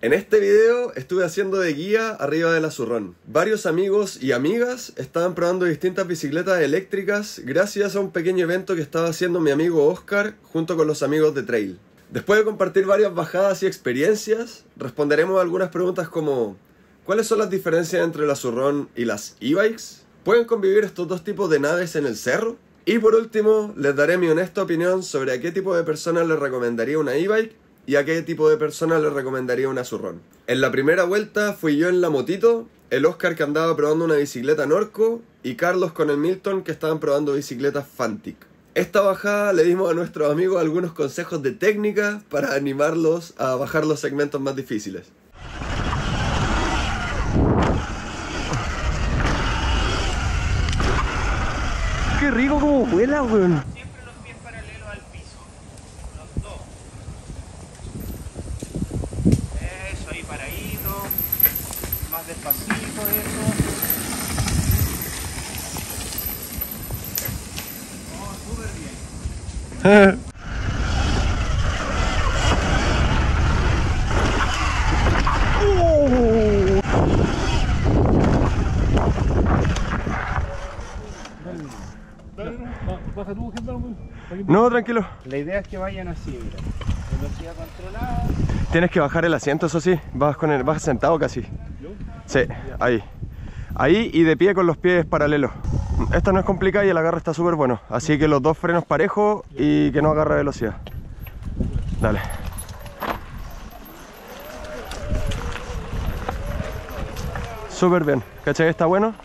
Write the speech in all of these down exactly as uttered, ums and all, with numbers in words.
En este video estuve haciendo de guía arriba del Azurrón. Varios amigos y amigas estaban probando distintas bicicletas eléctricas gracias a un pequeño evento que estaba haciendo mi amigo Oscar junto con los amigos de Trail. Después de compartir varias bajadas y experiencias, responderemos algunas preguntas como ¿cuáles son las diferencias entre el Azurrón y las e-bikes? ¿Pueden convivir estos dos tipos de naves en el cerro? Y por último, les daré mi honesta opinión sobre a qué tipo de personas les recomendaría una e-bike y a qué tipo de personas les recomendaría un Azurrón. En la primera vuelta fui yo en la motito, el Oscar que andaba probando una bicicleta Norco y Carlos con el Milton que estaban probando bicicletas Fantic. Esta bajada le dimos a nuestros amigos algunos consejos de técnica para animarlos a bajar los segmentos más difíciles. ¡Qué rico como vuela, weón! Siempre los pies paralelos al piso. Los dos. Eso, ahí paradito. Más despacito, eso. Oh, súper bien. No, tranquilo. La idea es que vayan así, mira. Velocidad controlada. Tienes que bajar el asiento, eso sí. Vas con el, vas sentado casi. ¿Yo? Sí, ahí. Ahí y de pie con los pies paralelos. Esta no es complicada y el agarre está súper bueno. Así que los dos frenos parejos y que no agarre velocidad. Dale. Súper bien. ¿Cachai? ¿Está bueno?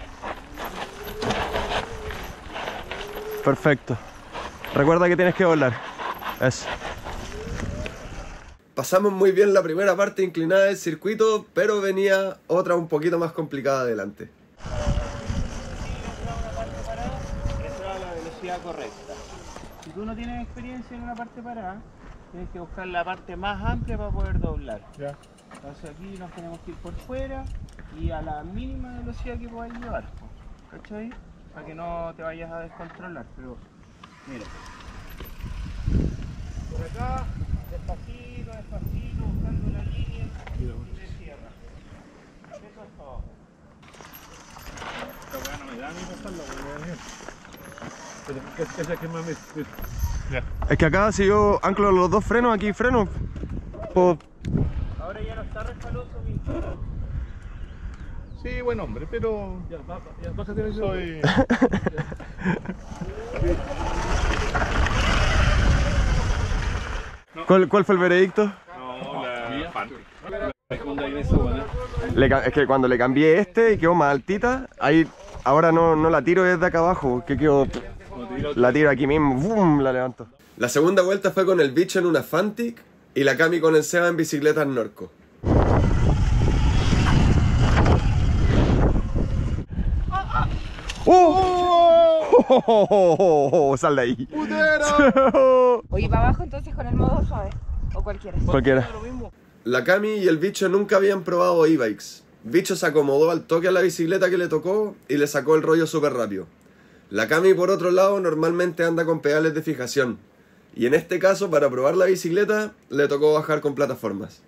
Perfecto. Recuerda que tienes que doblar. Eso. Pasamos muy bien la primera parte inclinada del circuito, pero venía otra un poquito más complicada adelante. Esa es la velocidad correcta. Si tú no tienes experiencia en una parte parada, tienes que buscar la parte más amplia para poder doblar. Ya. Entonces aquí nos tenemos que ir por fuera y a la mínima velocidad que podáis llevar. ¿Cachai? Para que no te vayas a descontrolar. Pero mira. Por acá, despacito, despacito, buscando la línea y te cierra. Eso es todo. Esta weá no me da ni pasarla, pero esa que más me... Ya. Es que acá si yo anclo los dos frenos, aquí freno, puedo... Ahora ya no está resbaloso mi. Sí, buen hombre, pero... Ya, baja, ya, bájate de soy... ¿Cuál, ¿Cuál fue el veredicto? No, la Fantic. La segunda en esa buena. Le, es que cuando le cambié este y quedó más altita, ahí ahora no, no la tiro desde acá abajo, que quedó... La tiro aquí mismo, ¡boom! La levanto. La segunda vuelta fue con el bicho en una Fantic y la Cami con el Seba en bicicletas Norco. ¡Oh! ¡Oh! ¡Oh! ¡Oh! ¡Oh! ¡Oh! ¡Sal de ahí! Oye, para abajo entonces con el modo suave. O cualquiera. Cualquiera. La Cami y el bicho nunca habían probado e-bikes. Bicho se acomodó al toque a la bicicleta que le tocó y le sacó el rollo súper rápido. La Cami, por otro lado, normalmente anda con pedales de fijación. Y en este caso, para probar la bicicleta, le tocó bajar con plataformas.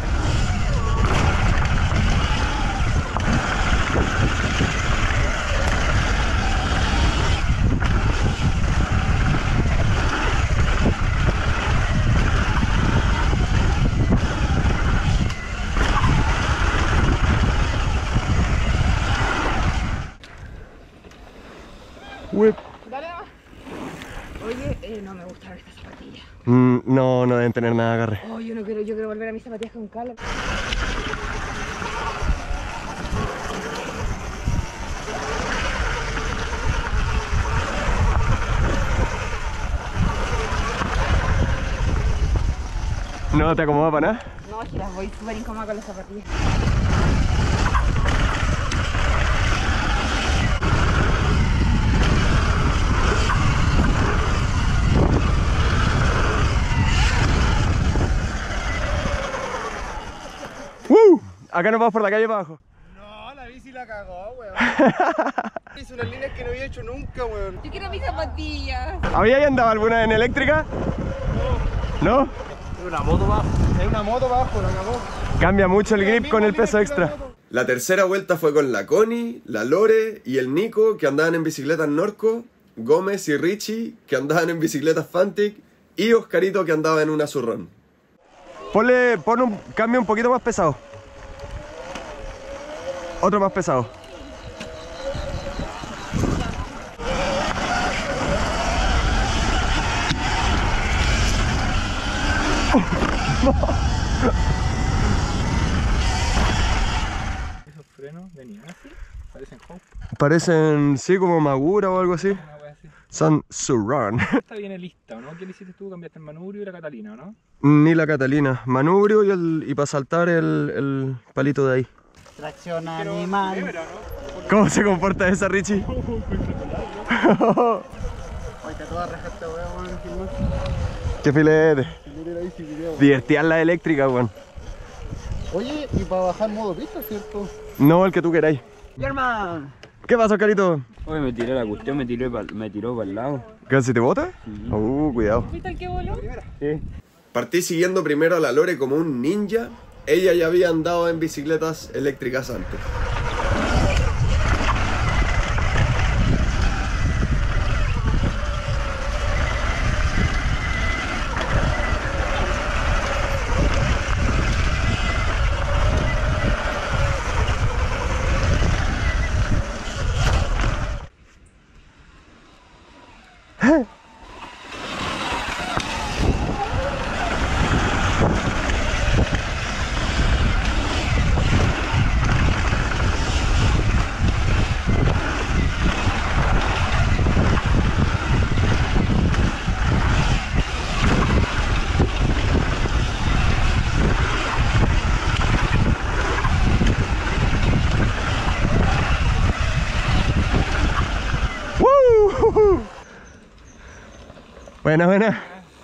Whip. Dale nomás. Oye, eh, no me gustaron estas zapatillas. Mm, no, no deben tener nada de agarre. Oh, yo no quiero, yo quiero volver a mis zapatillas con cala. ¿No te acomoda para nada? No, es que las voy súper incómoda con las zapatillas. ¡Uh! Acá nos vamos por la calle para abajo. No, la bici la cagó, weón. Hice unas líneas que no había hecho nunca, weón. Yo quiero mis zapatillas. ¿Había andado alguna en eléctrica? No. ¿No? una moto bajo. Es una moto bajo, la acabó. Cambia mucho el grip con el peso extra. La tercera vuelta fue con la Connie, la Lore y el Nico, que andaban en bicicletas Norco, Gómez y Richie, que andaban en bicicletas Fantic, y Oscarito, que andaba en una Zurrón. Ponle, pon un cambio un poquito más pesado. Otro más pesado. ¿Esos frenos venían así? Parecen Hope. Parecen, sí, como Magura o algo así. Una wea así. Son Surround. Está bien lista, ¿o no? ¿Qué le hiciste tú? Cambiaste el manubrio y la Catalina, ¿o no? Ni la Catalina. Manubrio y, el, y para saltar el, el palito de ahí. Tracción animal. ¿Cómo se comporta esa, Richie? Oye, te toda rajarte, weón. Qué filete. Divertida la eléctrica, weón. Oye, y para bajar modo pista, ¿cierto? No, el que tú queráis. German. ¿Qué pasa, Oscarito? Oye, me tiré la cuestión, me tiró para me tiró para el lado. ¿Casi te bota? Sí. Uh, cuidado. ¿Viste el que voló? Sí. Partí siguiendo primero a la Lore como un ninja. Ella ya había andado en bicicletas eléctricas antes. Buena, buena.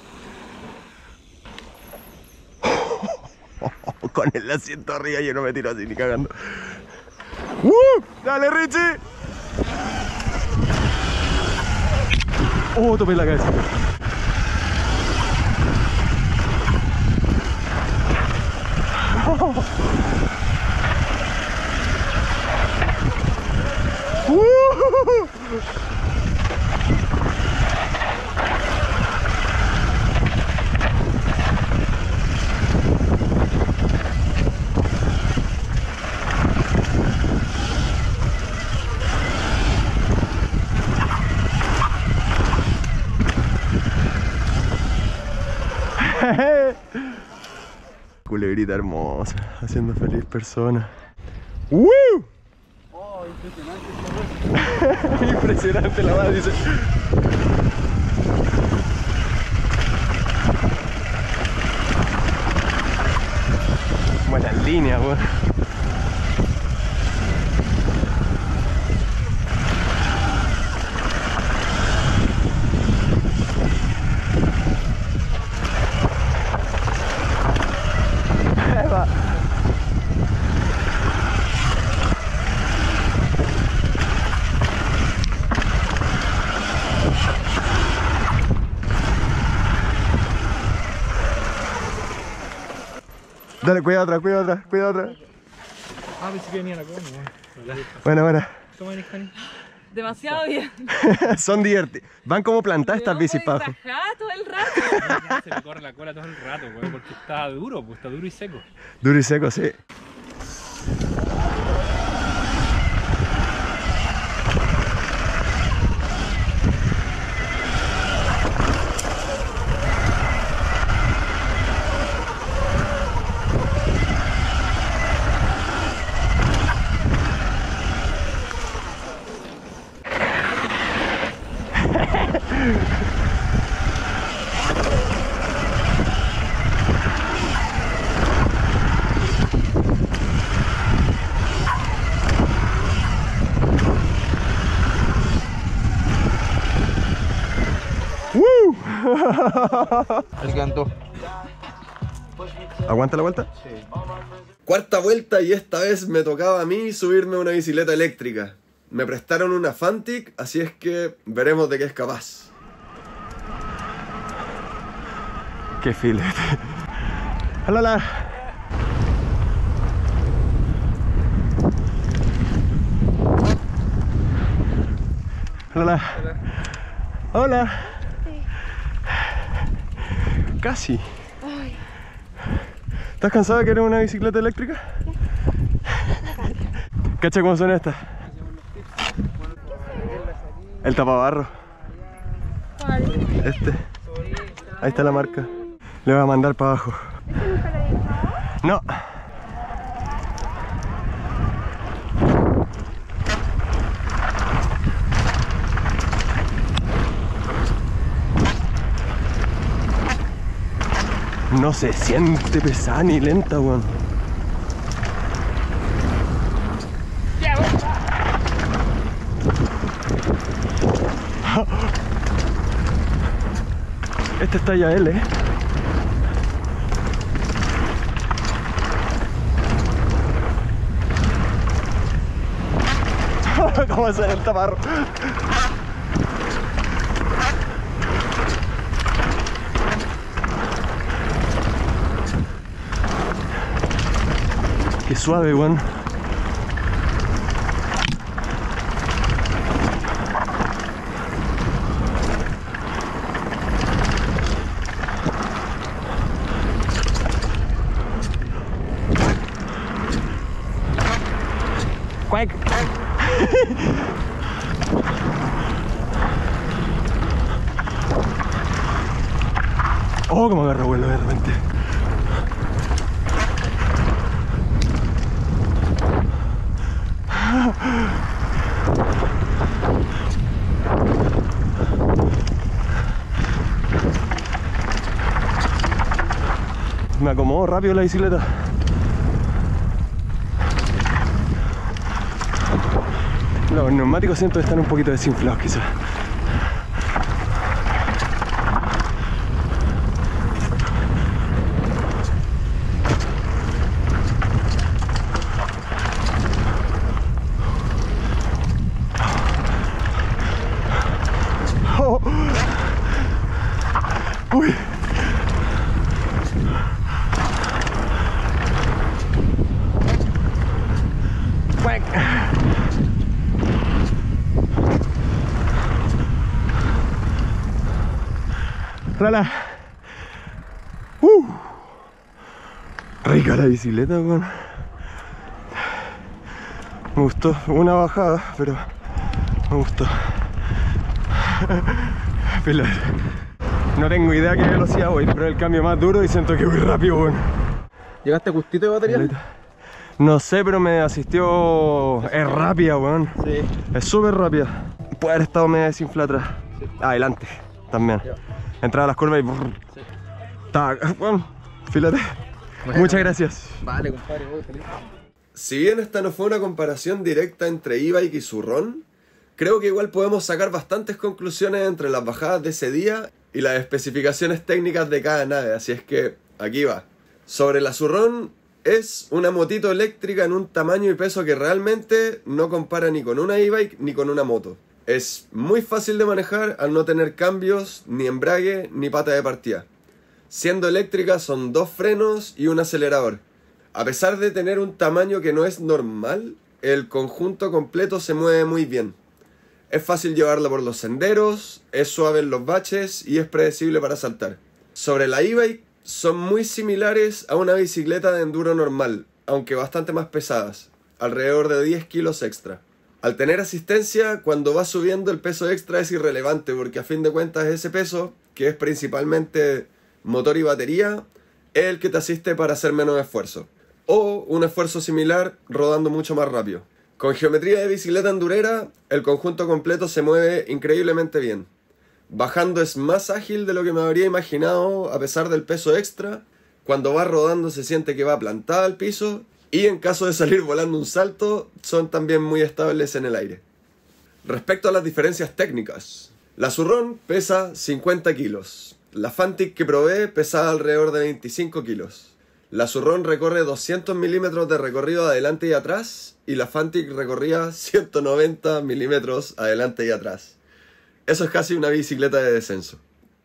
Con el asiento arriba yo no me tiro así ni cagando. ¡Uh! ¡Dale, Richie! ¡Oh, tomé la cabeza! ¡Uh! Culebrita hermosa, haciendo feliz persona. ¡Woo! Oh, impresionante. Impresionante la madre, dice. Buenas líneas, weón. Dale, cuidado atrás, cuidado atrás, cuidado atrás. Ah, pensé que venía la coña. Buena, buena. Toma, Niscani. Demasiado bien. Son divertidos. Van como plantadas estas bicis para abajo. todo el rato. Se me corre la cola todo el rato, güey, porque está duro, pues está duro y seco. Duro y seco, sí. Me encantó. ¿Aguanta la vuelta? Sí. Cuarta vuelta y esta vez me tocaba a mí subirme a una bicicleta eléctrica. Me prestaron una Fantic, así es que veremos de qué es capaz. Qué filete. Hola, hola. Hola. Hola. Casi. Ay. ¿Estás cansado de querer una bicicleta eléctrica? ¿Cacha cómo suena esta? El tapabarro. ¿Cuál? Este. Ahí está la marca. Le voy a mandar para abajo. ¿Este nunca lo he dejado? No. No se siente pesada ni lenta, weón. Este está ya él, eh. ¿Cómo es el taparro? Qué suave, weón. Quack. Oh, como agarra vuelo de repente. Me acomodo rápido la bicicleta. Los neumáticos siento que están un poquito desinflados quizás. Oh. Uy. Quack. Rala. Uh. Rica la bicicleta, weón. Me gustó. Una bajada, pero me gustó. Pilar. No tengo idea a qué velocidad voy, pero el cambio más duro y siento que voy rápido, weón. ¿Llegaste justito de batería? No sé, pero me asistió. Es rápida, weón. Sí. Es súper rápida. Puede haber estado medio desinflada atrás. Sí. Adelante, también. Ya. Entraba a las curvas y. Sí. Está. Bueno, fíjate. Bueno. Muchas gracias. Vale, compadre, voy feliz. Si bien esta no fue una comparación directa entre e-bike y Surron, creo que igual podemos sacar bastantes conclusiones entre las bajadas de ese día y las especificaciones técnicas de cada nave, así es que aquí va. Sobre la Surron, es una motito eléctrica en un tamaño y peso que realmente no compara ni con una e-bike ni con una moto. Es muy fácil de manejar al no tener cambios, ni embrague, ni pata de partida. Siendo eléctrica son dos frenos y un acelerador. A pesar de tener un tamaño que no es normal, el conjunto completo se mueve muy bien. Es fácil llevarla por los senderos, es suave en los baches y es predecible para saltar. Sobre la e-bike, son muy similares a una bicicleta de enduro normal, aunque bastante más pesadas, alrededor de diez kilos extra. Al tener asistencia, cuando vas subiendo el peso extra es irrelevante, porque a fin de cuentas ese peso, que es principalmente motor y batería, es el que te asiste para hacer menos esfuerzo. O un esfuerzo similar rodando mucho más rápido. Con geometría de bicicleta endurera, el conjunto completo se mueve increíblemente bien. Bajando es más ágil de lo que me habría imaginado a pesar del peso extra. Cuando va rodando se siente que va plantada al piso. Y en caso de salir volando un salto, son también muy estables en el aire. Respecto a las diferencias técnicas, la Surron pesa cincuenta kilos. La Fantic que probé pesaba alrededor de veinticinco kilos. La Surron recorre doscientos milímetros de recorrido adelante y atrás, y la Fantic recorría ciento noventa milímetros adelante y atrás. Eso es casi una bicicleta de descenso.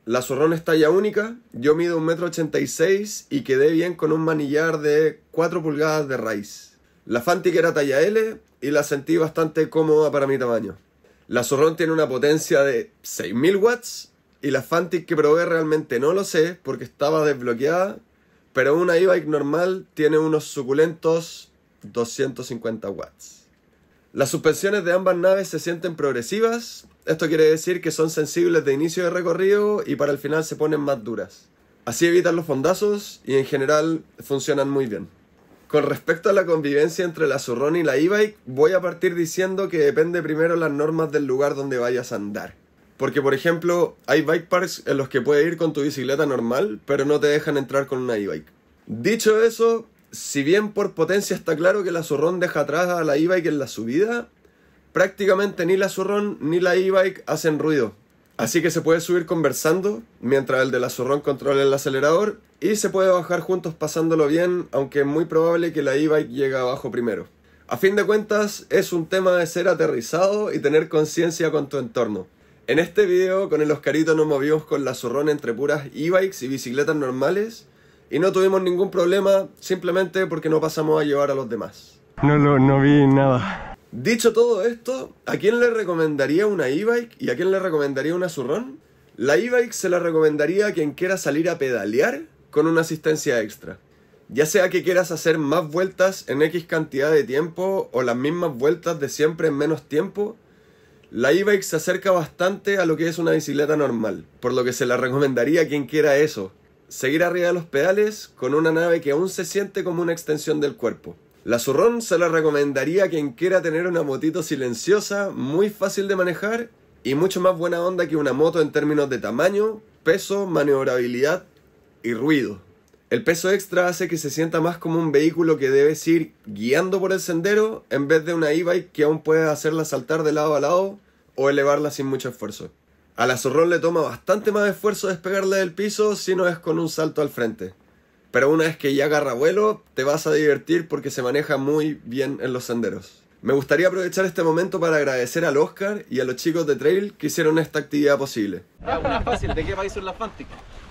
La Surron es talla única, yo mido un metro ochenta y seis y quedé bien con un manillar de cuatro pulgadas de raíz. La Fantic era talla L y la sentí bastante cómoda para mi tamaño. La Surron tiene una potencia de seis mil watts y la Fantic que probé realmente no lo sé porque estaba desbloqueada, pero una e-bike normal tiene unos suculentos doscientos cincuenta watts. Las suspensiones de ambas naves se sienten progresivas, esto quiere decir que son sensibles de inicio de recorrido y para el final se ponen más duras. Así evitan los fondazos y en general funcionan muy bien. Con respecto a la convivencia entre la Surron y la e-bike, voy a partir diciendo que depende primero las normas del lugar donde vayas a andar. Porque por ejemplo, hay bike parks en los que puedes ir con tu bicicleta normal, pero no te dejan entrar con una e-bike. Dicho eso, si bien por potencia está claro que la Surron deja atrás a la e-bike en la subida, prácticamente ni la Surron ni la e-bike hacen ruido. Así que se puede subir conversando, mientras el de la Surron controla el acelerador, y se puede bajar juntos pasándolo bien, aunque es muy probable que la e-bike llegue abajo primero. A fin de cuentas, es un tema de ser aterrizado y tener conciencia con tu entorno. En este video, con el Oscarito nos movimos con la Surron entre puras e-bikes y bicicletas normales, y no tuvimos ningún problema, simplemente porque no pasamos a llevar a los demás. No, lo, no vi nada. Dicho todo esto, ¿a quién le recomendaría una e-bike y a quién le recomendaría una Surron? La e-bike se la recomendaría a quien quiera salir a pedalear con una asistencia extra. Ya sea que quieras hacer más vueltas en X cantidad de tiempo o las mismas vueltas de siempre en menos tiempo, la e-bike se acerca bastante a lo que es una bicicleta normal, por lo que se la recomendaría a quien quiera eso. Seguir arriba de los pedales con una nave que aún se siente como una extensión del cuerpo. La Surron se la recomendaría a quien quiera tener una motito silenciosa, muy fácil de manejar y mucho más buena onda que una moto en términos de tamaño, peso, maniobrabilidad y ruido. El peso extra hace que se sienta más como un vehículo que debes ir guiando por el sendero en vez de una e-bike que aún puedes hacerla saltar de lado a lado o elevarla sin mucho esfuerzo. A la Surron le toma bastante más esfuerzo despegarla del piso si no es con un salto al frente. Pero una vez que ya agarra vuelo, te vas a divertir porque se maneja muy bien en los senderos. Me gustaría aprovechar este momento para agradecer al Oscar y a los chicos de Trail que hicieron esta actividad posible. Una fácil, ¿de qué país son las Fantic?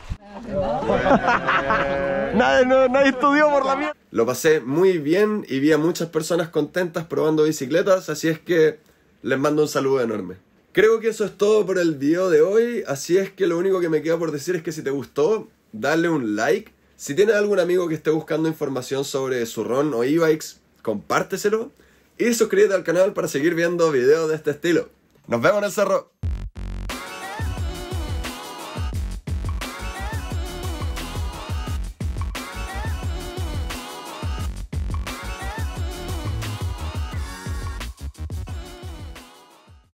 nadie, no, nadie estudió por la mierda. Lo pasé muy bien y vi a muchas personas contentas probando bicicletas, así es que les mando un saludo enorme. Creo que eso es todo por el video de hoy, así es que lo único que me queda por decir es que si te gustó, dale un like. Si tienes algún amigo que esté buscando información sobre Surron o e-bikes, compárteselo. Y suscríbete al canal para seguir viendo videos de este estilo. ¡Nos vemos en el cerro!